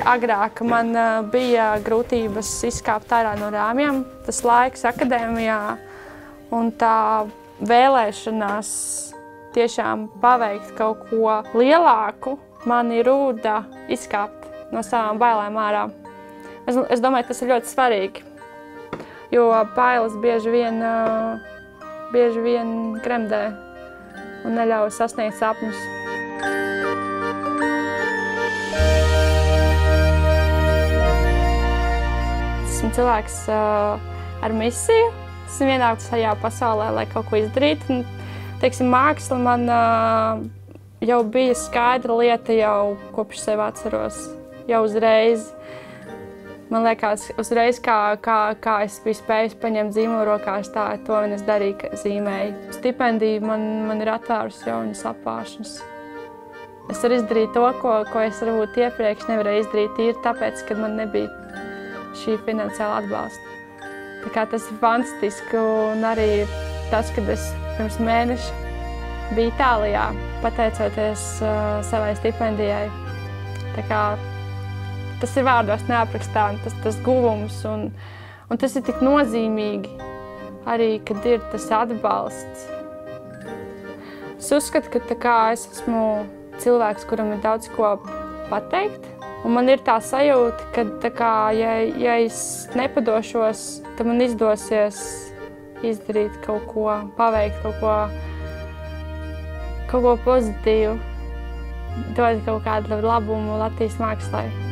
agrāk man bija grūtības izkāpt ārā no rāmjiem, tas laiks akadēmijā un tā vēlēšanās tiešām paveikt kaut ko lielāku mani rūda izkāpt no savām bailēm ārā. Es domāju, tas ir ļoti svarīgi, jo bailes bieži vien gremdē un neļauj sasniegt sapņus. Esmu cilvēks ar misiju. Esmu ienācis šajā pasaulē, lai kaut ko izdarītu. Teiksim, māksla man jau bija skaidra lieta jau kopš sev atceros. Jau uzreiz. Man liekas, uzreiz kā es biju spējis paņemt zīmolu rokās, to vien es darīju, ka zīmēju. Stipendija man ir atvērusi jaunas apvāršanas. Es varu izdarīt to, ko es varbūt iepriekš nevarēju izdarīt tīri tāpēc, ka man nebija šī finansiāla atbalsta. Tā kā tas ir fantastiski, un arī tas, kad es pirms mēneša biju Itālijā, pateicoties savai stipendijai. Tā kā tas ir vārdos neaprakstām, tas guvums, un tas ir tik nozīmīgi arī, kad ir tas atbalsts. Es uzskatu, ka es esmu cilvēks, kuram ir daudz ko pateikt, un man ir tā sajūta, ka ja es nepadošos, tad man izdosies izdarīt kaut ko, paveikt kaut ko pozitīvu, dot kaut kādu labumu Latvijas mākslai.